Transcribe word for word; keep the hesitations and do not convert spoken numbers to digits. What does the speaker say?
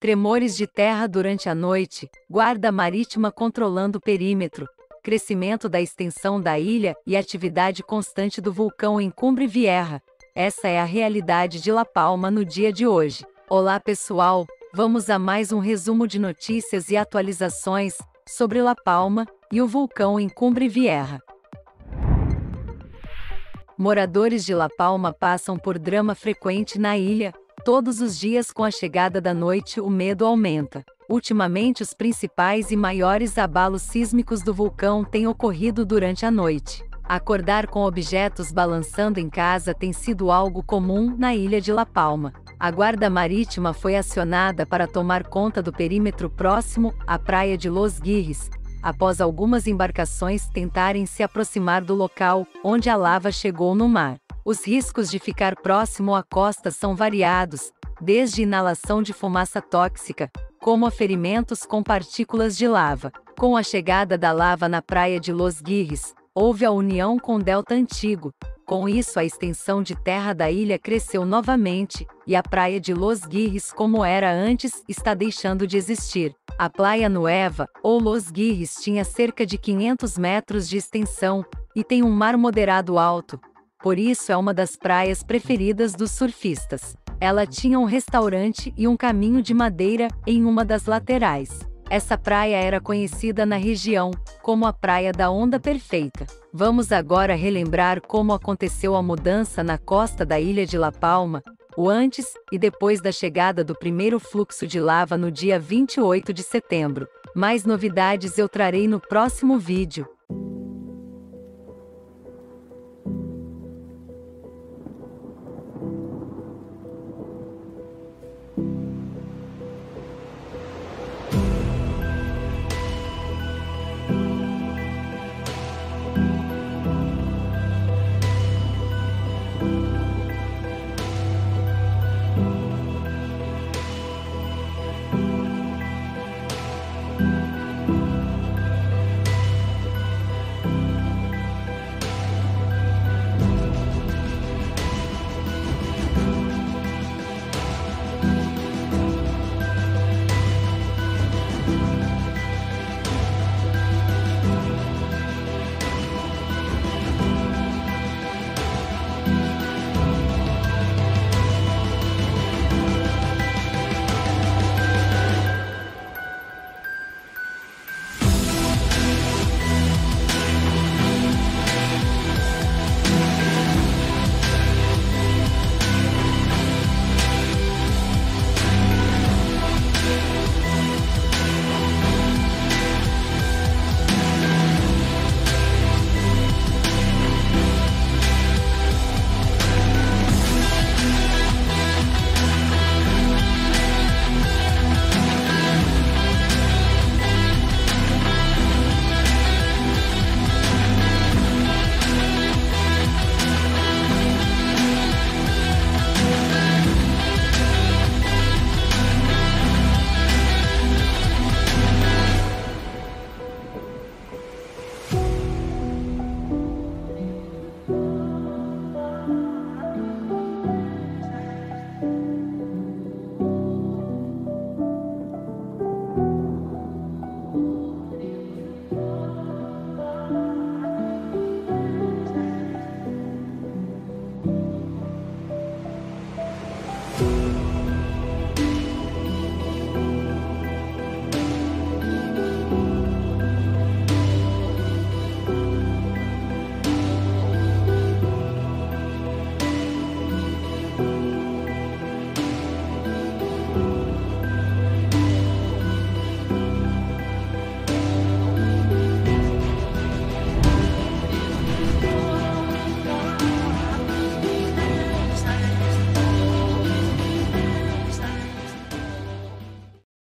Tremores de terra durante a noite, guarda marítima controlando o perímetro, crescimento da extensão da ilha e atividade constante do vulcão em Cumbre Vieja. Essa é a realidade de La Palma no dia de hoje. Olá pessoal, vamos a mais um resumo de notícias e atualizações sobre La Palma e o vulcão em Cumbre Vieja. Moradores de La Palma passam por drama frequente na ilha. Todos os dias com a chegada da noite o medo aumenta. Ultimamente os principais e maiores abalos sísmicos do vulcão têm ocorrido durante a noite. Acordar com objetos balançando em casa tem sido algo comum na ilha de La Palma. A Guarda Marítima foi acionada para tomar conta do perímetro próximo à praia de Los Guirres, após algumas embarcações tentarem se aproximar do local onde a lava chegou no mar. Os riscos de ficar próximo à costa são variados, desde inalação de fumaça tóxica, como a ferimentos com partículas de lava. Com a chegada da lava na praia de Los Guirres, houve a união com o delta antigo. Com isso, a extensão de terra da ilha cresceu novamente, e a praia de Los Guirres, como era antes, está deixando de existir. A Playa Nueva, ou Los Guirres, tinha cerca de quinhentos metros de extensão, e tem um mar moderado alto. Por isso é uma das praias preferidas dos surfistas. Ela tinha um restaurante e um caminho de madeira em uma das laterais. Essa praia era conhecida na região como a Praia da Onda Perfeita. Vamos agora relembrar como aconteceu a mudança na costa da ilha de La Palma, o antes e depois da chegada do primeiro fluxo de lava no dia vinte e oito de setembro. Mais novidades eu trarei no próximo vídeo.